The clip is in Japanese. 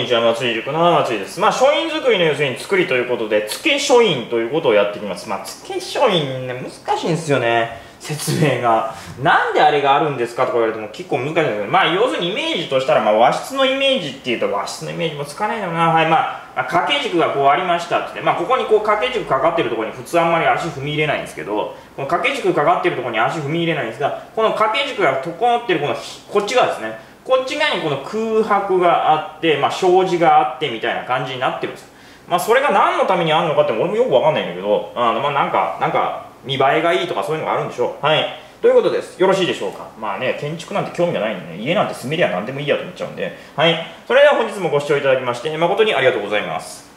にちは、松井塾の松井です。書院作りの要するに作りということで、付け書院ということをやっていきます。付け書院ね、難しいんですよね。説明が。なんであれがあるんですかとか言われても結構難しいんですけど、要するにイメージとしたら、和室のイメージっていうと、和室のイメージもつかないだろうな。はい、掛け軸がこうありましたって、ここにこう掛け軸かかってるところに普通あんまり足踏み入れないんですけど、この掛け軸かかってるところに足踏み入れないんですが、この掛け軸が整ってるこっち側ですね。こっち側にこの空白があって、障子があってみたいな感じになってるんですよ。それが何のためにあるのかって俺もよくわかんないんだけど、なんか見栄えがいいとかそういうのがあるんでしょう。はい。ということです。よろしいでしょうか。建築なんて興味がないんでね、家なんて住めりゃ何でもいいやと思っちゃうんで。はい。それでは本日もご視聴いただきまして、誠にありがとうございます。